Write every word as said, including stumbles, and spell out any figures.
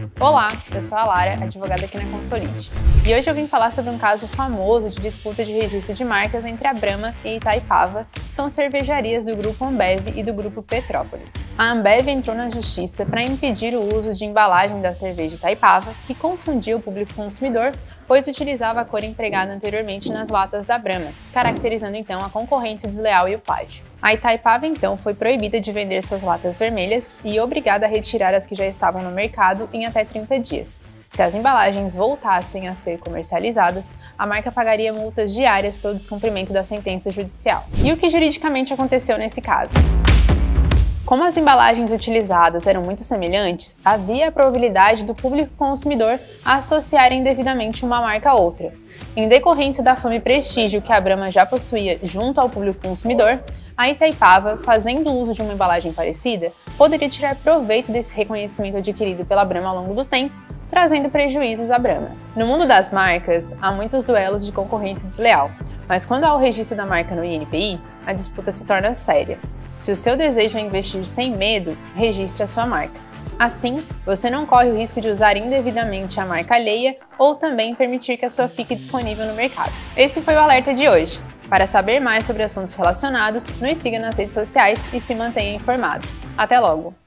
Olá, eu sou a Lara, advogada aqui na Consolide. E hoje eu vim falar sobre um caso famoso de disputa de registro de marcas entre a Brahma e Itaipava, que são cervejarias do grupo Ambev e do grupo Petrópolis. A Ambev entrou na justiça para impedir o uso de embalagem da cerveja Itaipava, que confundia o público consumidor, pois utilizava a cor empregada anteriormente nas latas da Brahma, caracterizando então a concorrência desleal e o plágio. A Itaipava então foi proibida de vender suas latas vermelhas e obrigada a retirar as que já estavam no mercado em até trinta dias. Se as embalagens voltassem a ser comercializadas, a marca pagaria multas diárias pelo descumprimento da sentença judicial. E o que juridicamente aconteceu nesse caso? Como as embalagens utilizadas eram muito semelhantes, havia a probabilidade do público consumidor associar indevidamente uma marca a outra. Em decorrência da fama e prestígio que a Brahma já possuía junto ao público consumidor, a Itaipava, fazendo uso de uma embalagem parecida, poderia tirar proveito desse reconhecimento adquirido pela Brahma ao longo do tempo, trazendo prejuízos à Brahma. No mundo das marcas, há muitos duelos de concorrência desleal, mas quando há o registro da marca no I N P I, a disputa se torna séria. Se o seu desejo é investir sem medo, registre a sua marca. Assim, você não corre o risco de usar indevidamente a marca alheia ou também permitir que a sua fique disponível no mercado. Esse foi o alerta de hoje. Para saber mais sobre assuntos relacionados, nos siga nas redes sociais e se mantenha informado. Até logo!